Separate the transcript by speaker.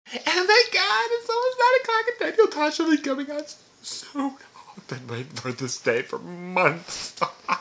Speaker 1: And thank God it's almost 9 o'clock and Daniel Tosh will be coming out so I've been waiting for this day for months.